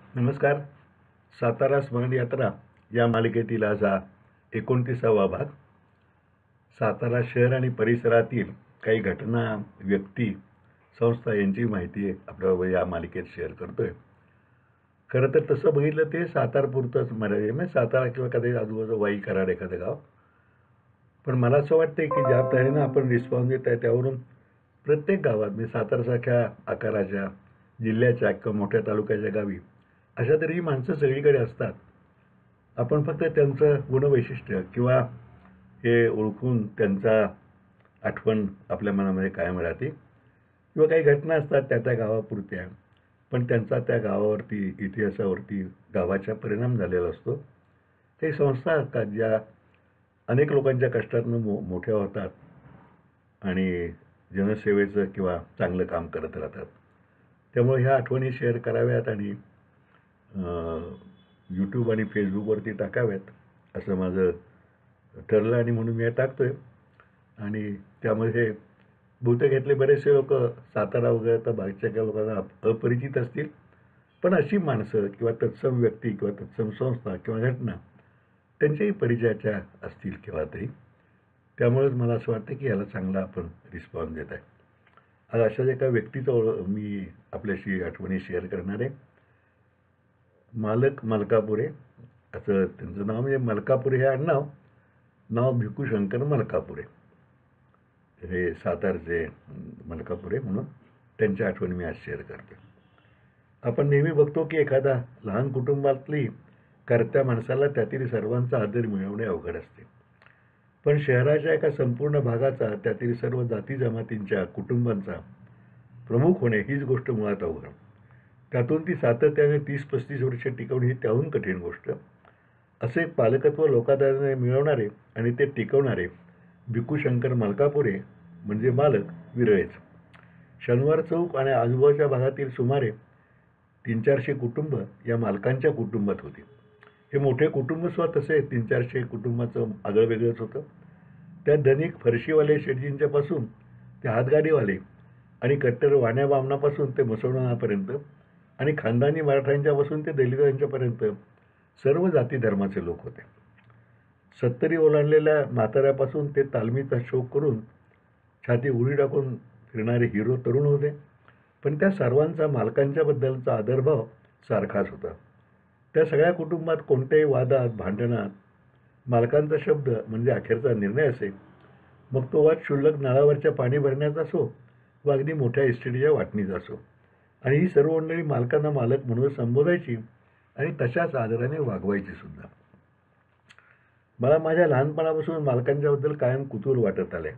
नमस्कार. सातारा स्मरण यात्रा या मालिकेतील आज हा 29वा भाग. सातारा शहर आणि परिसरातील काही घटना, व्यक्ती, संस्था यांची माहिती आपल्याबरोबर या मालिकेत शेअर करतोय. खरं तर तसं बघितलं ते सातारपुरतंच मर्यादित, म्हणजे सातारा किंवा कधी आजूबाजू वाई, कराड एखादं गाव. पण मला असं वाटतंय की ज्या तऱ्हेनं आपण रिस्पॉन्स देत आहे त्यावरून प्रत्येक गावात, म्हणजे सातारासारख्या आकाराच्या जिल्ह्याच्या किंवा मोठ्या तालुक्याच्या गावी अशा तरी माणसं सगळीकडे असतात. आपण फक्त त्यांचं गुणवैशिष्ट्य किंवा हे ओळखून त्यांचा आठवण आपल्या मनामध्ये कायम राहते, किंवा काही घटना असतात त्या त्या गावापुरत्या, पण त्यांचा त्या गावावरती, इतिहासावरती, गावाच्या परिणाम झालेला असतो. काही संस्था असतात ज्या अनेक लोकांच्या कष्टातनं मोठ्या होतात आणि जनसेवेचं किंवा चांगलं काम करत राहतात. त्यामुळे ह्या आठवणी शेअर कराव्यात आणि यूट्यूब आणि फेसबुकवरती टाकाव्यात असं माझं ठरलं, आणि म्हणून मी हे टाकतोय. आणि त्यामध्ये बहुतेक बरेचसे लोक सातारा वगैरे तर बाहेरच्या काही लोकांना अपरिचित असतील, पण अशी माणसं किंवा तत्सम व्यक्ती किंवा तत्सम संस्था किंवा घटना त्यांच्याही परिचयाच्या असतील केव्हा तरी. त्यामुळेच मला असं वाटतं की याला चांगला आपण रिस्पॉन्स देत आहे. आज अशाच एका व्यक्तीचं मी आपल्याशी आठवणी शेअर करणार आहे. मालक मलकापुरे असं त्यांचं नाव, म्हणजे मलकापुरे हे आडनाव, नाव भिकूशंकर मलकापुरे, हे सातारचे मलकापुरे, म्हणून त्यांच्या आठवणी मी आज शेअर करतो. आपण नेहमी बघतो की एखादा लहान कुटुंबातली कर्त्या माणसाला त्यातील सर्वांचा आदर मिळवणे अवघड असते, पण शहराच्या एका संपूर्ण भागाचा, त्यातील सर्व जाती जमातींच्या कुटुंबांचा प्रमुख होणे हीच गोष्ट मुळात अवघड. त्यातून ती सातत्याने 30-35 वर्ष टिकवणे ही त्याहून कठीण गोष्ट. असे पालकत्व लोकांद्वारे मिळवणारे आणि ते टिकवणारे भिकूशंकर मलकापुरे म्हणजे मालक विरळेच. शनिवार चौक आणि आजूबाजूच्या भागातील सुमारे 300-400 कुटुंब या मालकांच्या कुटुंबात होती. हे मोठे कुटुंबस्व तसे 300-400 कुटुंबाचं आगळं वेगळंच होतं. त्या धनिक फरशीवाले शेटजींच्यापासून ते हातगाडीवाले आणि कट्टर वाण्या बामणापासून ते मुसलमानापर्यंत आणि खानदानी मराठ्यांच्यापासून ते दलितांच्यापर्यंत सर्व जाती धर्माचे लोक होते. 70 ओलांडलेल्या म्हाताऱ्यापासून ते तालमीचा शोक करून छाती उडी टाकून फिरणारे हिरो तरुण होते, पण त्या सर्वांचा मालकांच्याबद्दलचा आदरभाव सारखाच होता. त्या सगळ्या कुटुंबात कोणत्याही वादात, भांडणात मालकांचा शब्द म्हणजे अखेरचा निर्णय असे. मग तो वाद क्षुल्लक नळावरच्या पाणी भरण्याचा असो व अगदी मोठ्या इस्टेटीच्या वाटणीचा असो, आणि ही सर्व मंडळी मालकांना मालक म्हणून संबोधायची आणि तशाच आदराने वागवायची सुद्धा. मला माझ्या लहानपणापासून मालकांच्याबद्दल कायम कुतूहल वाटत आले.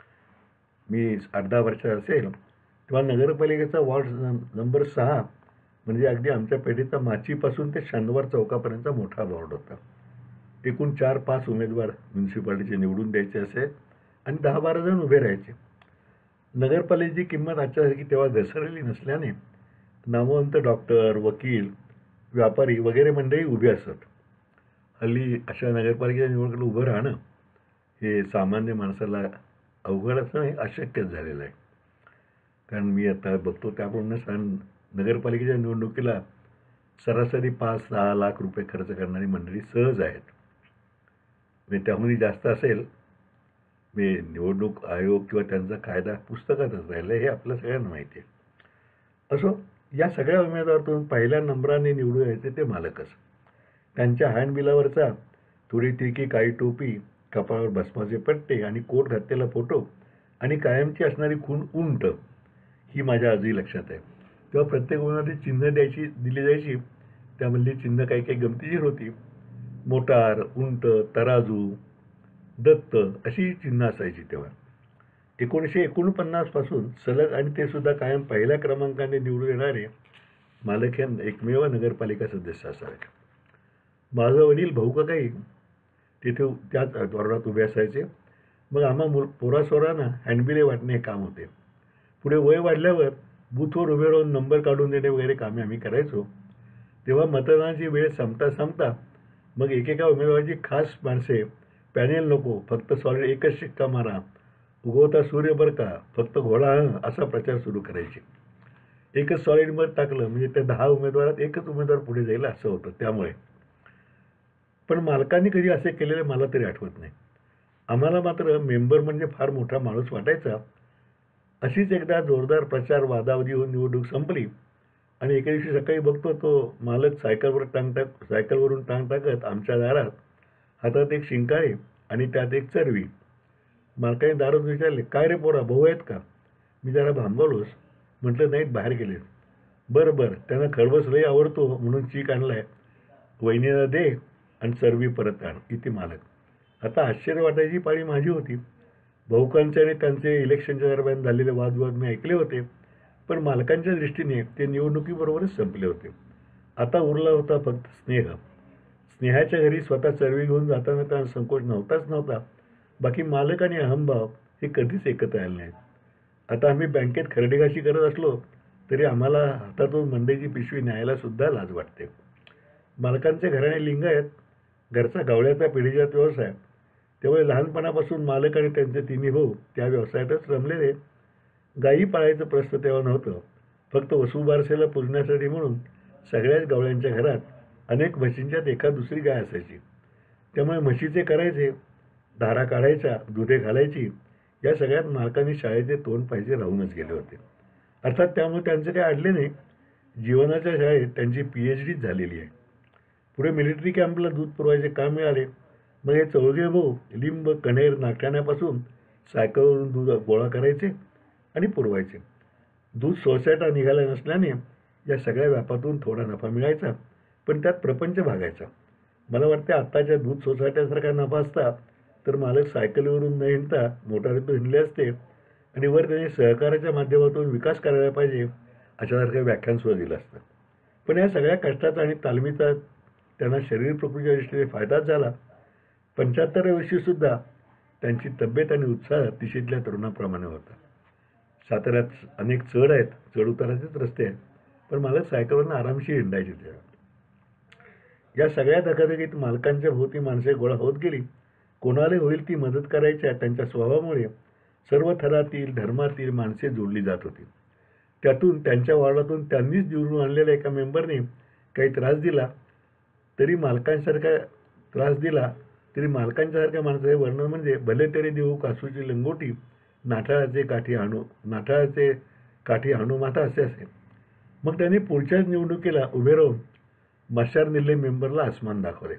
मी 8-10 वर्षाचा असेल तेव्हा नगरपालिकेचा वॉर्ड नंबर 6 म्हणजे अगदी आमच्या पेठेचा माचीपासून ते शनिवार चौकापर्यंतचा मोठा वॉर्ड होता. एकूण 4-5 उमेदवार म्युन्सिपाल्टीचे निवडून द्यायचे असे आणि 10-12 जण उभे राहायचे. नगरपालिकेची किंमत आजच्यासारखी तेव्हा घसरलेली नसल्याने नामवंत डॉक्टर, वकील, व्यापारी वगैरे मंडळी उभी असत. हल्ली अशा नगरपालिकेच्या निवडणुकीला उभं राहणं हे सामान्य माणसाला अवघड असणं हे अशक्यच झालेलं आहे. कारण मी आता बघतो त्याप्रमाणे नगरपालिकेच्या निवडणुकीला सरासरी 5-6 लाख रुपये खर्च करणारी मंडळी सहज आहेत. म्हणजे त्याहूनही जास्त असेल. मी निवडणूक आयोग किंवा त्यांचा कायदा पुस्तकातच राहिला हे आपल्या सगळ्यांना माहिती आहे. असो, या सगळ्या उमेदवारातून पहिल्या नंबराने निवडून यायचे ते मालकच. त्यांच्या हँडबिलावरचा थोडी तिरकी काळी टोपी, कपाळावर भस्माचे पट्टे आणि कोट घातलेला फोटो आणि कायमची असणारी खूण उंट ही माझ्या आजही लक्षात आहे. तेव्हा प्रत्येक उमेदवाराची चिन्ह दिली जायची. त्यामधली चिन्ह काही काही गमतीशीर होती. मोटार, उंट, तराजू, दत्त अशी चिन्ह असायची तेव्हा. 1949 पासून सलग आणि ते सुद्धा कायम पहिल्या क्रमांकाने निवडून येणारे मालक हे एकमेव नगरपालिका सदस्य असावे. माझं वडील भाऊकाकाही तिथे त्याच वॉर्डात उभे असायचे. मग आम्हा पोरासोरांना हँडबिले वाटणे हे काम होते. पुढे वय वाढल्यावर बूथवर उभे राहून नंबर काढून देणे वगैरे कामे आम्ही करायचो. तेव्हा मतदानाची वेळ संपता मग एकेका उमेदवाराची खास माणसे, पॅनेल नको, फक्त सॉलिड एकच शिक्का मारा, उगवता सूर्य बरं का, फक्त घोडा असा प्रचार सुरू करायचे. एकच सॉलिड मत टाकलं म्हणजे त्या 10 उमेदवारात एकच उमेदवार पुढे जाईल असं होतं. त्यामुळे पण मालकांनी कधी असे केलेले मला तरी आठवत नाही. आम्हाला मात्र मेंबर म्हणजे फार मोठा माणूस वाटायचा. अशीच एकदा जोरदार प्रचार वादावादी होऊन निवडणूक संपली आणि एके दिवशी सकाळी बघतो तो मालक सायकलवरून टांग टाकत आमच्या दारात, हातात एक शिंकाळे आणि त्यात एक चरवी. मालकाने दारात विचारले, "काय रे पोरा, भाऊ आहेत का?" मी जरा भांबवलोच. म्हटलं, "नाहीत, बाहेर गेलेत." "बरं बरं, त्यांना खरबस लई आवडतो म्हणून चीक आणलाय. वहिनीला दे आणि चरवी परत आण." इथे मालक. आता आश्चर्य वाटायची पाळी माझी होती. भाऊकांचे आणि त्यांचे इलेक्शनच्या दरम्यान झालेले वादविवाद मी ऐकले होते, पण मालकांच्या दृष्टीने ते निवडणुकीबरोबरच संपले होते. आता उरला होता फक्त स्नेह. स्नेहाच्या घरी स्वतः चरवी घेऊन जाताना त्यांना संकोच नव्हता. बाकी मालक आणि अहंभाव हे कधीच एकत्र आले नाहीत. आता आम्ही बँकेत खर्डेघाशी करत असलो तरी आम्हाला हातातून मंडईची पिशवी न्यायला सुद्धा लाज वाटते. मालकांचे घराणे लिंगायत, घरचा गवळ्याचा पिढीजात व्यवसाय. त्यामुळे लहानपणापासून मालक आणि त्यांचे तिन्ही भाऊ त्या व्यवसायातच रमलेले. गायी पाळायचं प्रश्न तेव्हा नव्हतं. फक्त वसुबारसेला पुजण्यासाठी म्हणून सगळ्याच गवळ्यांच्या घरात अनेक म्हशींच्यात एखाद दुसरी गाय असायची. त्यामुळे म्हशीचे करायचे, धारा काढायच्या, दुधे घालायची, या सगळ्यात मालकांनी शाळेचे तोंड पाहिजे राहूनच गेले होते. अर्थात त्यामुळे त्यांचे काही अडले नाही. जीवनाच्या शाळेत त्यांची PhDच झालेली आहे. पुढे मिलिटरी कॅम्पला दूध पुरवायचे काम मिळाले. मग हे चौघे भाऊ लिंब, कण्हेर, नागठाण्यापासून सायकलवरून दूध गोळा करायचे आणि पुरवायचे. दूध सोसायटा निघाला नसल्याने या सगळ्या व्यापातून थोडा नफा मिळायचा, पण त्यात प्रपंच भागायचा. मला वाटते आत्ताच्या दूध सोसायट्यासारखा नफा असता तर मालक सायकलीवरून न हिंडता मोटारीतून हिंडले असते आणि वर त्यांनी सहकाराच्या माध्यमातून विकास करायला पाहिजे अशासारखं व्याख्यानसुद्धा दिलं असतं. पण या सगळ्या कष्टाचा आणि तालमीचा त्यांना शरीर प्रकृतीच्या दृष्टीने फायदाच झाला. 75व्या वर्षीसुद्धा त्यांची तब्येत आणि उत्साह तिशीतल्या तरुणाप्रमाणे होता. साताऱ्यात अनेक चढ आहेत, चढ उताराचेच रस्ते आहेत, पण मालक सायकलवरून आरामशीर हिंडायचे तेव्हा. या सगळ्या धकाधकीत मालकांच्या भोवती माणसे गोळा होत गेली. कोणाला होईल ती मदत करायच्या त्यांच्या स्वभावामुळे सर्व थरातील, धर्मातील माणसे जोडली जात होती. त्यातून त्यांच्या वार्डातून त्यांनीच निवडून आणलेल्या एका मेंबरने काही त्रास दिला तरी मालकांच्यासारख्या माणसाचे वर्णन म्हणजे भले तरी देऊ कासूची लंगोटी, नाठाळाचे काठी हाणू माथा असे असे. मग त्यांनी पुढच्याच निवडणुकीला उभे राहून मशार निल्ले मेंबरला आसमान दाखवले.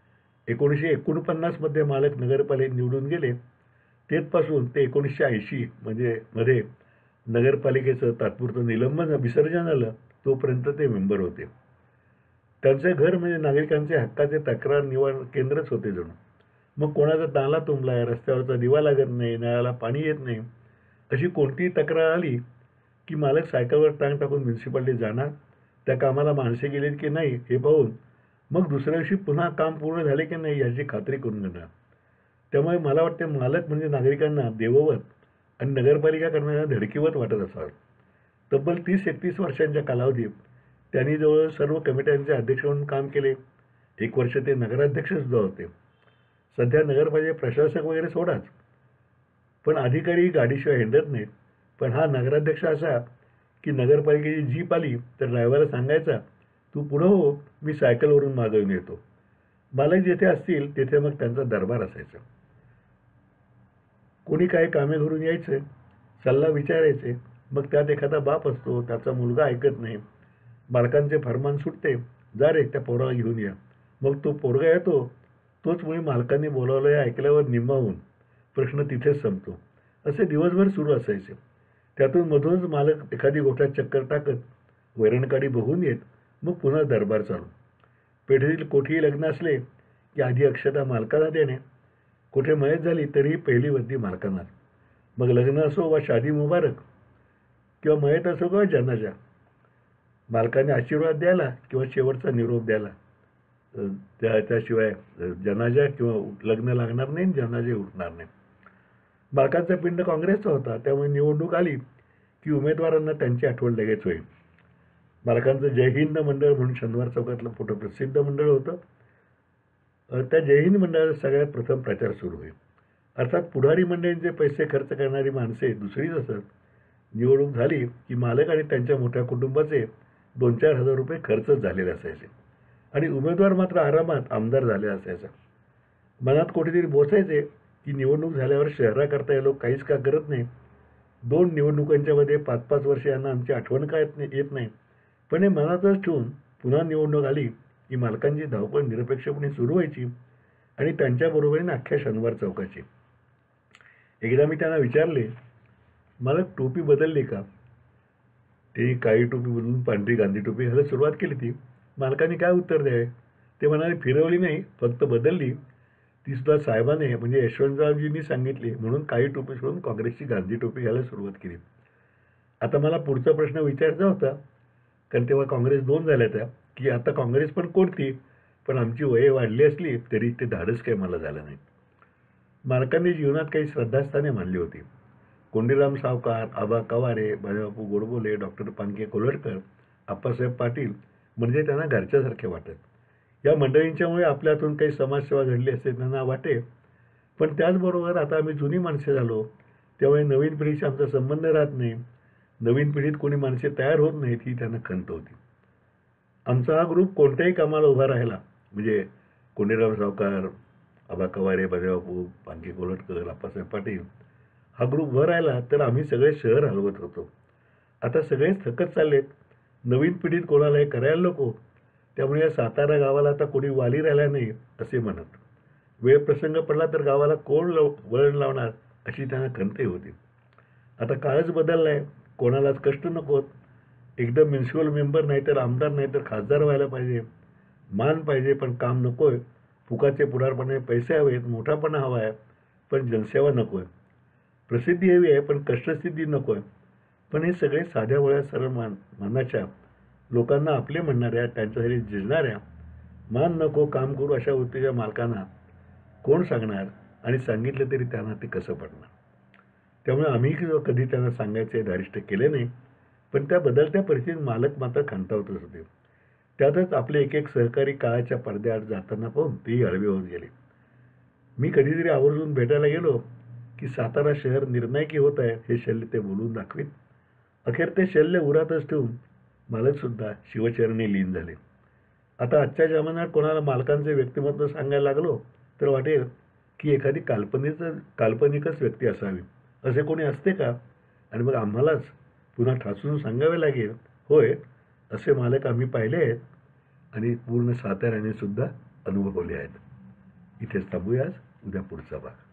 1949 मालक नगरपालिकेत निवडून गेले. तेथपासून ते 1980 मध्ये नगरपालिकेचं तात्पुरतं निलंबन विसर्जन झालं तोपर्यंत ते मेंबर होते. त्यांचे घर म्हणजे नागरिकांचे हक्काचे तक्रार निवारण केंद्रच होते जणू. मग कोणाचा तांला तुंबलाय, रस्त्यावरचा दिवा लागत नाही, नळाला पाणी येत नाही, अशी कोणतीही तक्रार आली की मालक सायकलवर टांग टाकून म्युन्सिपाल्टीत जाणार. त्या कामाला माणसे गेलीत की नाही हे पाहून मग दुसऱ्या दिवशी पुन्हा काम पूर्ण झाले की नाही याची खात्री करून घेणार. त्यामुळे मला वाटते मालक म्हणजे नागरिकांना देववत आणि नगरपालिका कर्मचाऱ्यांना धडकीवत वाटत असावं. तब्बल 30-31 वर्षांच्या कालावधीत त्यांनी जवळ सर्व कमिट्यांचे अध्यक्ष म्हणून काम केले. 1 वर्ष ते नगराध्यक्षसुद्धा होते. सध्या नगरपालिका प्रशासक वगैरे सोडाच, पण अधिकारी गाडीशिवाय हिंडत नाहीत. पण हा नगराध्यक्ष असा की नगरपालिकेची जीप आली तर ड्रायव्हरला सांगायचा, "तू पुढं हो, मी सायकलवरून मागवून येतो." मालक जिथे असतील तिथे मग त्यांचा दरबार असायचा. कोणी काही कामे करून यायचे, सल्ला विचारायचे. मग त्यात एखादा बाप असतो, त्याचा मुलगा ऐकत नाही. मालकांचे फरमान सुटते, "जा रे, त्या पोराला घेऊन या." मग तो पोरगा येतो. तोच मुळे मालकांनी बोलावलं हे ऐकल्यावर निम्मा होऊन प्रश्न तिथेच संपतो. असे दिवसभर सुरू असायचे. त्यातून मधूनच मालक एखादी गोठ्यात चक्कर टाकत, वैरणकाडी बघून येत. मग पुन्हा दरबार चालू. पेढीतील कोठीही लग्न असले की आधी अक्षता मालकाला देणे. कुठे मयत झाली तरीही पहिली वर्दी मालकांनाच. मग लग्न असो वा शादी मुबारक किंवा मयत असो किंवा जनाजा, मालकाने आशीर्वाद द्यायला किंवा शेवटचा निरोप द्यायला. त्याशिवाय जनाजा किंवा लग्न लागणार नाही, जनाजे उठणार नाही. मालकांचा पिंड काँग्रेसचा होता, त्यामुळे निवडणूक आली की उमेदवारांना त्यांची आठवण लगेच होईल. मालकांचं जय हिंद मंडळ म्हणून शनिवार चौकातलं मोठं प्रसिद्ध मंडळ होतं. त्या जय हिंद मंडळाचा सगळ्यात प्रथम प्रचार सुरू होईल. अर्थात पुढारी मंडळींचे पैसे खर्च करणारी माणसे दुसरीच असत. निवडणूक झाली की मालक आणि त्यांच्या मोठ्या कुटुंबाचे 2-4 हजार रुपये खर्चच झालेले असायचे आणि उमेदवार मात्र आरामात आमदार झाले असायचा. मनात कुठेतरी बोचायचे की निवडणूक झाल्यावर शहराकरता हे लोक काहीच का करत नाही. 2 निवडणुकांच्या मध्ये 5-5 वर्ष यांना आमची आठवण का येत नाही. पण हे मनातच ठेवून पुन्हा निवडणूक आली की मालकांची धावपळ निरपेक्षपणे सुरू व्हायची आणि त्यांच्याबरोबरीने अख्ख्या शनिवार चौकाची. एकदा मी त्यांना विचारले, "मालक, टोपी बदलली का?" त्यांनी काळी टोपी बदलून पांढरी गांधी टोपी घालायला सुरुवात केली. ती मालकांनी काय उत्तर द्यावे. ते म्हणाले, "फिरवली नाही, फक्त बदलली. ती सुद्धा साहेबाने म्हणजे यशवंतरावजींनी सांगितली म्हणून काळी टोपी सोडून काँग्रेसची गांधी टोपी घालायला सुरुवात केली." आता मला पुढचा प्रश्न विचारायचा होता, कारण तेव्हा काँग्रेस 2 झाल्या त्या, की आता काँग्रेस पण कोणती? पण आमची वये वाढली असली तरी ते धाडस काही मला झालं नाही. मालकांनी जीवनात काही श्रद्धास्थाने मानली होती. कोंडीराम सावकार, आबा कवारे, बाजीबापू गोडबोले, डॉक्टर पानके कोल्हटकर, आप्पासाहेब पाटील म्हणजे त्यांना घरच्यासारखे वाटत. या मंडळींच्यामुळे आपल्या हातून काही समाजसेवा घडली असे त्यांना वाटे. पण त्याचबरोबर आता आम्ही जुनी माणसे झालो, त्यामुळे नवीन पिढीशी आमचा संबंध राहत नाही. नवीन पिढीत कोणी माणसे तयार होत नाहीत ही त्यांना खंत होती. आमचा हा ग्रुप कोणत्याही कामाला उभा राहिला म्हणजे कोंडीराम सावकार, आबा कवारे, बाजीबापू, पानके कोल्हटकर, आप्पासाहेब पाटील हा ग्रुप उभा राहिला तर आम्ही सगळे शहर हलवत होतो. आता सगळेच थकत चाललेत. नवीन पिढीत कोणाला हे करायला नको. त्यामुळे या सातारा गावाला आता कोणी वाली राहिला नाही असे म्हणत. वेळ प्रसंग पडला तर गावाला कोण वळण लावणार अशी त्यांना खंतही होती. आता काळच बदललाय. कोणालाच कष्ट नकोत. एकदम म्युन्सिपल मेंबर नाही तर आमदार नाही तर खासदार व्हायला पाहिजे. मान पाहिजे पण काम नकोय. फुकाचे पुढारपणे पैसे हवेत, मोठापणा हवा आहे पण जनसेवा नकोय. प्रसिद्धी हवी आहे पण कष्टसिद्धी नकोय. पण हे सगळे साध्या वळ्या सरळ मनाच्या लोकांना आपले म्हणणाऱ्या, त्यांच्यासाठी झिजणाऱ्या, मान नको काम करू अशा वृत्तीच्या मालकांना कोण सांगणार आणि सांगितलं तरी त्यांना ते कसं पडणार. त्यामुळे आम्ही कधी त्यांना सांगायचे धारिष्ट केले नाही. पण त्या बदलत्या परिस्थितीत मालक मात्र खंतावतच होते. त्यातच आपले एक एक सहकारी काळाच्या पडद्याआड जाताना पाहून तेही हळवे होत गेले. मी कधीतरी आवर्जून भेटायला गेलो की सातारा शहर निर्णायकी होत आहे हे शल्य ते बोलून दाखवीत. अखेर ते शल्य उरातच ठेवून मालकसुद्धा शिवचरणी लीन झाले. आता आजच्या जमान्यात कोणाला मालकांचे व्यक्तिमत्व सांगायला लागलो तर वाटेल की एखादी काल्पनिकच व्यक्ती असावी. असे कोणी असते का? आणि मग आम्हालाच पुन्हा ठासून सांगावे लागेल, होय असे मालक आम्ही पाहिले आहेत आणि पूर्ण साताऱ्याने सुद्धा अनुभवले आहेत. इथेच थांबूयाच. उद्या पुढचा भाग.